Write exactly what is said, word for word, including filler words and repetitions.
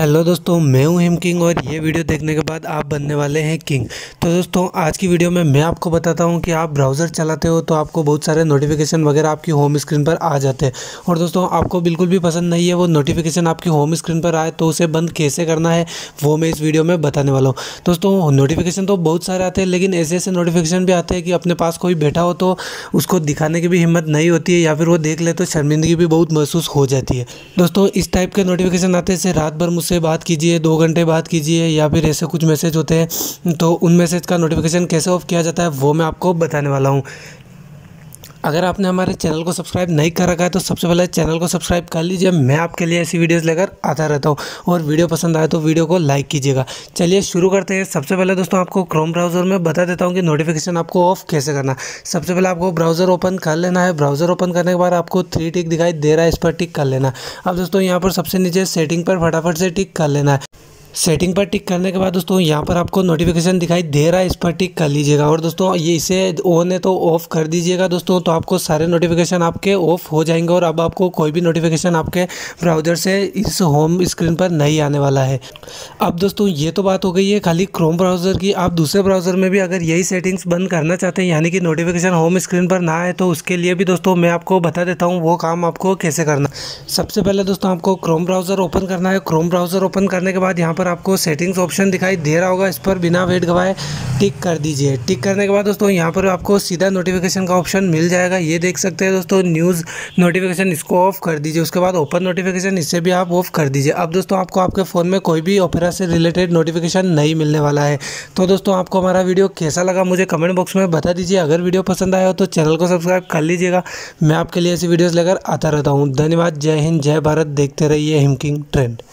Hello दोस्तों, मैं हूं हिम किंग और ये वीडियो देखने के बाद आप बनने वाले हैं किंग। तो दोस्तों आज की वीडियो में मैं आपको बताता हूं कि आप ब्राउज़र चलाते हो तो आपको बहुत सारे नोटिफिकेशन वगैरह आपकी होम स्क्रीन पर आ जाते हैं और दोस्तों आपको बिल्कुल भी पसंद नहीं है वो नोटिफिकेशन आपकी होम स्क्रीन पर आए, तो उसे बंद कैसे करना है वो मैं इस वीडियो में बताने वाला हूँ। दोस्तों नोटिफिकेशन तो बहुत सारे आते हैं, लेकिन ऐसे ऐसे नोटिफिकेशन भी आते हैं कि अपने पास कोई बैठा हो तो उसको दिखाने की भी हिम्मत नहीं होती है, या फिर वो देख ले तो शर्मिंदगी भी बहुत महसूस हो जाती है। दोस्तों इस टाइप के नोटिफिकेशन आते हैं, रात भर मुझसे बात कीजिए, दो घंटे बात कीजिए, या फिर ऐसे कुछ मैसेज होते हैं, तो उन मैसेज का नोटिफिकेशन कैसे ऑफ किया जाता है वो मैं आपको बताने वाला हूँ। अगर आपने हमारे चैनल को सब्सक्राइब नहीं कर रखा है तो सबसे पहले चैनल को सब्सक्राइब कर लीजिए। मैं आपके लिए ऐसी वीडियोस लेकर आता रहता हूँ और वीडियो पसंद आए तो वीडियो को लाइक कीजिएगा। चलिए शुरू करते हैं। सबसे पहले दोस्तों आपको क्रोम ब्राउज़र में बता देता हूँ कि नोटिफिकेशन आपको ऑफ कैसे करना। सबसे पहले आपको ब्राउज़र ओपन कर लेना है। ब्राउज़र ओपन करने के बाद आपको थ्री टिक दिखाई दे रहा है, इस पर टिक कर लेना। अब दोस्तों यहाँ पर सबसे नीचे सेटिंग पर फटाफट से टिक कर लेना है। सेटिंग पर टिक करने के बाद दोस्तों यहाँ पर आपको नोटिफिकेशन दिखाई दे रहा है, इस पर टिक कर लीजिएगा और दोस्तों ये इसे ऑन है तो ऑफ कर दीजिएगा दोस्तों, तो आपको सारे नोटिफिकेशन आपके ऑफ हो जाएंगे और अब आपको कोई भी नोटिफिकेशन आपके ब्राउज़र से इस होम स्क्रीन पर नहीं आने वाला है। अब दोस्तों ये तो बात हो गई है खाली क्रोम ब्राउज़र की। आप दूसरे ब्राउज़र में भी अगर यही सेटिंग्स बंद करना चाहते हैं, यानी कि नोटिफिकेशन होम स्क्रीन पर ना आए, तो उसके लिए भी दोस्तों मैं आपको बता देता हूँ वो काम आपको कैसे करना। सबसे पहले दोस्तों आपको क्रोम ब्राउज़र ओपन करना है। क्रोम ब्राउज़र ओपन करने के बाद यहाँ पर आपको सेटिंग्स ऑप्शन दिखाई दे रहा होगा, इस पर बिना वेट गवाए टिक कर दीजिए। टिक करने के बाद दोस्तों यहाँ पर आपको सीधा नोटिफिकेशन का ऑप्शन मिल जाएगा, ये देख सकते हैं दोस्तों न्यूज़ नोटिफिकेशन, इसको ऑफ कर दीजिए। उसके बाद ओपन नोटिफिकेशन, इसे भी आप ऑफ कर दीजिए। अब दोस्तों आपको आपके फ़ोन में कोई भी ओपेरा से रिलेटेड नोटिफिकेशन नहीं मिलने वाला है। तो दोस्तों आपको हमारा वीडियो कैसा लगा मुझे कमेंट बॉक्स में बता दीजिए। अगर वीडियो पसंद आया हो तो चैनल को सब्सक्राइब कर लीजिएगा। मैं आपके लिए ऐसी वीडियोज़ लेकर आता रहता हूँ। धन्यवाद। जय हिंद, जय भारत। देखते रहिए हिम किंग ट्रेंड।